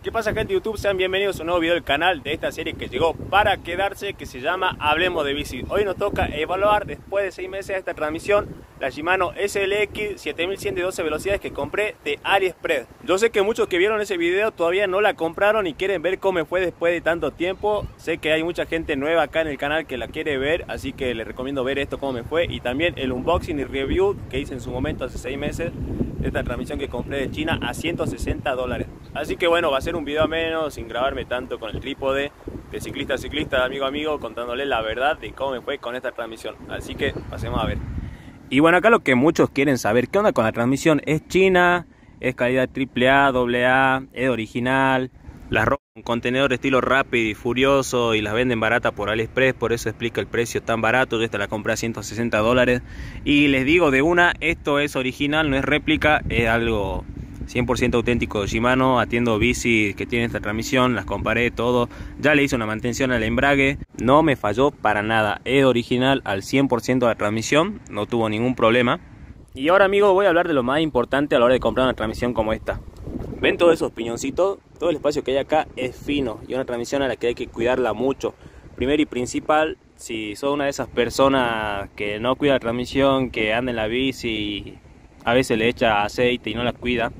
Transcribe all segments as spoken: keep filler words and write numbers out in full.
¿Qué pasa, gente de YouTube? Sean bienvenidos a un nuevo video del canal de esta serie que llegó para quedarse, que se llama Hablemos de Bici. Hoy nos toca evaluar, después de seis meses de esta transmisión, la Shimano S L X siete mil ciento doce velocidades que compré de AliExpress. Yo sé que muchos que vieron ese video todavía no la compraron y quieren ver cómo fue después de tanto tiempo. Sé que hay mucha gente nueva acá en el canal que la quiere ver, así que les recomiendo ver esto, cómo me fue, y también el unboxing y review que hice en su momento hace seis meses de esta transmisión que compré de China a ciento sesenta dólares. Así que bueno, va a ser un video menos, sin grabarme tanto con el trípode, de ciclista a ciclista, de amigo a amigo, contándoles la verdad de cómo me fue con esta transmisión. Así que pasemos a ver. Y bueno, acá lo que muchos quieren saber, ¿qué onda con la transmisión? ¿Es china? ¿Es calidad triple A, doble A? ¿Es original? Las roban un contenedor estilo Rápido y Furioso y las venden barata por AliExpress, por eso explica el precio tan barato. Yo esta la compré a ciento sesenta dólares. Y les digo de una, esto es original, no es réplica, es algo cien por ciento auténtico de Shimano. Atiendo bici que tiene esta transmisión, las comparé todo, ya le hice una mantención al embrague, no me falló para nada, es original al cien por ciento de la transmisión, no tuvo ningún problema. Y ahora, amigos, voy a hablar de lo más importante a la hora de comprar una transmisión como esta. ¿Ven todos esos piñoncitos? Todo el espacio que hay acá es fino y una transmisión a la que hay que cuidarla mucho. Primero y principal, si sos una de esas personas que no cuida la transmisión, que anda en la bici y a veces le echa aceite y no la cuida,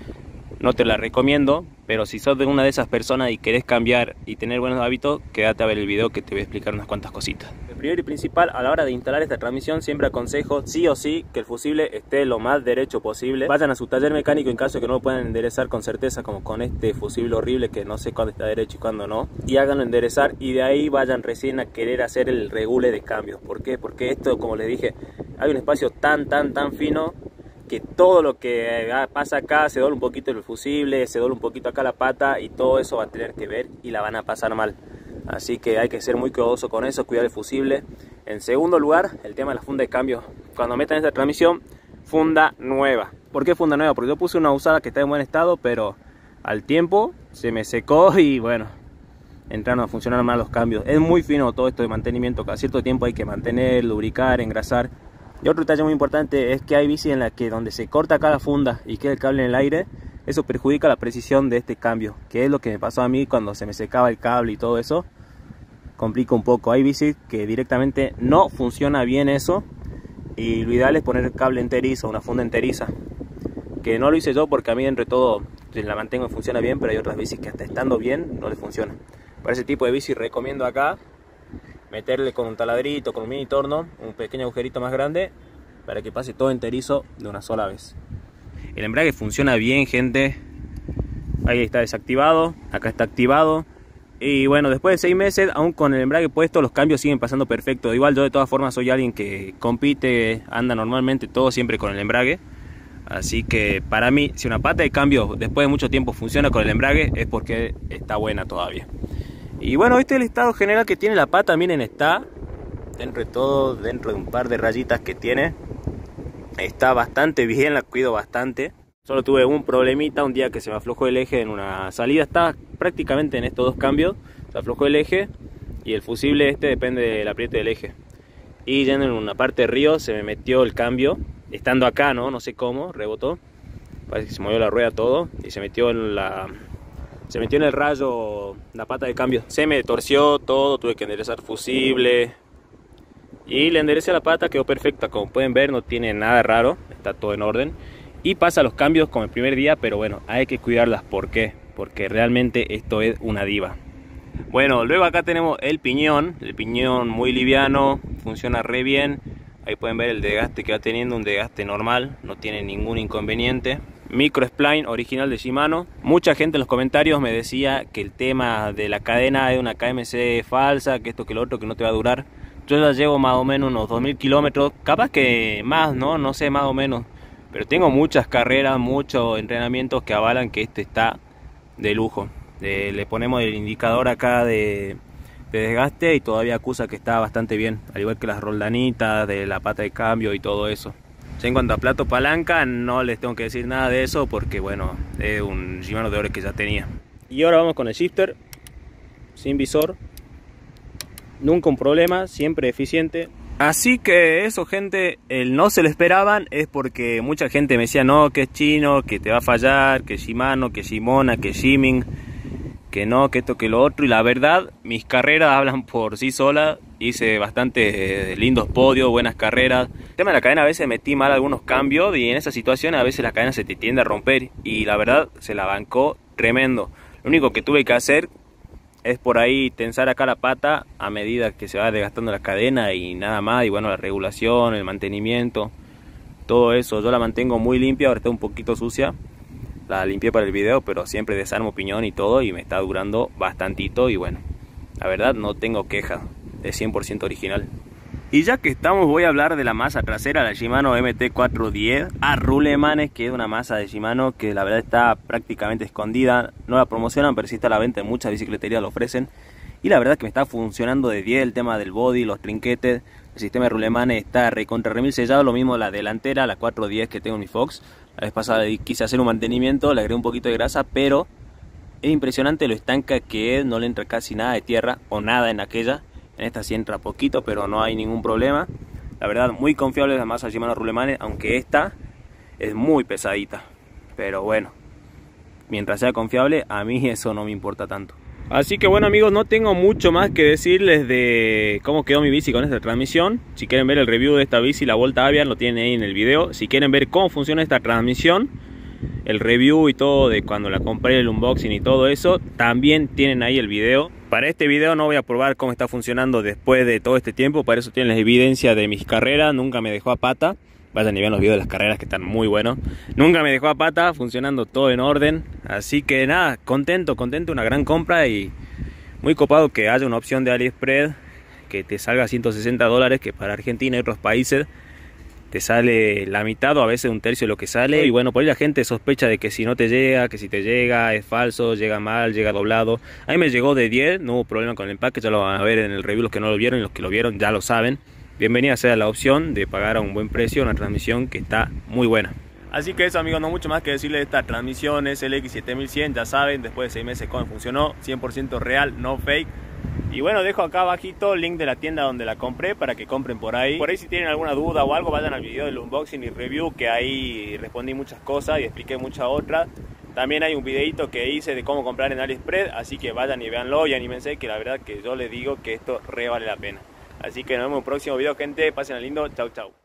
no te la recomiendo. Pero si sos de una de esas personas y querés cambiar y tener buenos hábitos, quédate a ver el video que te voy a explicar unas cuantas cositas. Primero y principal, a la hora de instalar esta transmisión siempre aconsejo sí o sí que el fusible esté lo más derecho posible. Vayan a su taller mecánico en caso de que no lo puedan enderezar con certeza, como con este fusible horrible que no sé cuándo está derecho y cuándo no, y háganlo enderezar, y de ahí vayan recién a querer hacer el regule de cambios. ¿Por qué? Porque esto, como les dije, hay un espacio tan tan tan fino que todo lo que pasa acá se dobla un poquito el fusible, se dobla un poquito acá la pata, y todo eso va a tener que ver y la van a pasar mal. Así que hay que ser muy cuidadoso con eso, cuidar el fusible. En segundo lugar, el tema de la funda de cambio. Cuando metan esta transmisión, funda nueva. ¿Por qué funda nueva? Porque yo puse una usada que está en buen estado, pero al tiempo se me secó y bueno, entraron a funcionar mal los cambios. Es muy fino todo esto de mantenimiento, cada cierto tiempo hay que mantener, lubricar, engrasar. Y otro detalle muy importante es que hay bici en la que donde se corta cada funda y queda el cable en el aire, eso perjudica la precisión de este cambio, que es lo que me pasó a mí cuando se me secaba el cable y todo eso. Complica un poco. Hay bicis que directamente no funciona bien eso, y lo ideal es poner el cable enterizo, una funda enteriza, que no lo hice yo porque a mí entre todo la mantengo y funciona bien, pero hay otras bicis que hasta estando bien no le funcionan. Para ese tipo de bici recomiendo acá meterle con un taladrito, con un mini torno, un pequeño agujerito más grande para que pase todo enterizo de una sola vez. El embrague funciona bien, gente. Ahí está desactivado, acá está activado. Y bueno, después de seis meses, aún con el embrague puesto, los cambios siguen pasando perfecto. Igual yo de todas formas soy alguien que compite, anda normalmente todo siempre con el embrague. Así que para mí, si una pata de cambio después de mucho tiempo funciona con el embrague, es porque está buena todavía. Y bueno, este es el estado general que tiene la pata. Miren, está dentro de todo, dentro de un par de rayitas que tiene, está bastante bien, la cuido bastante. Solo tuve un problemita un día que se me aflojó el eje en una salida. Está prácticamente en estos dos cambios, se aflojó el eje y el fusible este depende del apriete del eje. Y yendo en una parte de río se me metió el cambio, estando acá, no, no sé cómo, rebotó. Parece que se movió la rueda todo y se metió en la... Se metió en el rayo la pata de cambio. Se me torció todo, tuve que enderezar fusible. Y le enderecé la pata, quedó perfecta. Como pueden ver, no tiene nada raro, está todo en orden. Y pasa los cambios como el primer día, pero bueno, hay que cuidarlas. ¿Por qué? Porque realmente esto es una diva. Bueno, luego acá tenemos el piñón. El piñón muy liviano, funciona re bien. Ahí pueden ver el desgaste que va teniendo, un desgaste normal, no tiene ningún inconveniente. Micro spline original de Shimano. Mucha gente en los comentarios me decía que el tema de la cadena es una K M C falsa, que esto que lo otro, que no te va a durar. Yo ya llevo más o menos unos dos mil kilómetros, capaz que más, no, no sé, más o menos. Pero tengo muchas carreras, muchos entrenamientos que avalan que este está de lujo. Eh, le ponemos el indicador acá de, de desgaste y todavía acusa que está bastante bien, al igual que las roldanitas de la pata de cambio y todo eso. En cuanto a plato palanca, no les tengo que decir nada de eso porque bueno, es un Shimano de oro que ya tenía. Y ahora vamos con el shifter, sin visor, nunca un problema, siempre eficiente. Así que eso, gente, el no se lo esperaban es porque mucha gente me decía no, que es chino, que te va a fallar, que Shimano, que Shimona, que Shiming. que no, que esto, que lo otro. Y la verdad, mis carreras hablan por sí solas. Hice bastante eh, lindos podios, buenas carreras. El tema de la cadena, a veces metí mal algunos cambios y en esa situación a veces la cadena se te tiende a romper. Y la verdad, se la bancó tremendo. Lo único que tuve que hacer es por ahí tensar acá la pata a medida que se va desgastando la cadena y nada más. Y bueno, la regulación, el mantenimiento, todo eso. Yo la mantengo muy limpia, ahora está un poquito sucia. La limpié para el video, pero siempre desarmo piñón y todo y me está durando bastantito. Y bueno, la verdad no tengo queja, es cien por ciento original. Y ya que estamos, voy a hablar de la masa trasera, la Shimano M T cuatrocientos diez a Rulemanes, que es una masa de Shimano que la verdad está prácticamente escondida. No la promocionan, pero sí está a la venta, en muchas bicicleterías lo ofrecen. Y la verdad que me está funcionando de diez el tema del body, los trinquetes. El sistema de Rulemanes está recontra remil sellado, lo mismo la delantera, la cuatrocientos diez que tengo en mi Fox. La vez pasada quise hacer un mantenimiento, le agregué un poquito de grasa, pero es impresionante lo estanca que es, no le entra casi nada de tierra o nada en aquella. En esta sí entra poquito, pero no hay ningún problema. La verdad, muy confiable la masa Shimano Rulemanes, aunque esta es muy pesadita. Pero bueno, mientras sea confiable, a mí eso no me importa tanto. Así que bueno amigos, no tengo mucho más que decirles de cómo quedó mi bici con esta transmisión. Si quieren ver el review de esta bici, la Volta Avian, lo tienen ahí en el video. Si quieren ver cómo funciona esta transmisión, el review y todo de cuando la compré, el unboxing y todo eso, también tienen ahí el video. Para este video no voy a probar cómo está funcionando después de todo este tiempo, para eso tienen la evidencia de mis carreras, nunca me dejó a pata. Vayan y vean los videos de las carreras que están muy buenos. Nunca me dejó a pata, funcionando todo en orden. Así que nada, contento, contento, una gran compra y muy copado que haya una opción de AliExpress que te salga ciento sesenta dólares, que para Argentina y otros países te sale la mitad o a veces un tercio de lo que sale. Y bueno, por ahí la gente sospecha de que si no te llega, que si te llega es falso, llega mal, llega doblado. A mí me llegó de diez, no hubo problema con el empaque, ya lo van a ver en el review los que no lo vieron, y los que lo vieron ya lo saben. Bienvenida sea la opción de pagar a un buen precio una transmisión que está muy buena. Así que eso amigos, no mucho más que decirles de esta transmisión S L X siete mil cien, ya saben, después de seis meses cómo funcionó, cien por ciento real, no fake. Y bueno, dejo acá abajito el link de la tienda donde la compré para que compren por ahí. Por ahí si tienen alguna duda o algo, vayan al video del unboxing y review, que ahí respondí muchas cosas y expliqué muchas otras. También hay un videito que hice de cómo comprar en AliExpress, así que vayan y véanlo y anímense, que la verdad que yo les digo que esto re vale la pena. Así que nos vemos en un próximo video, gente. Pasen lindo. Chau, chau.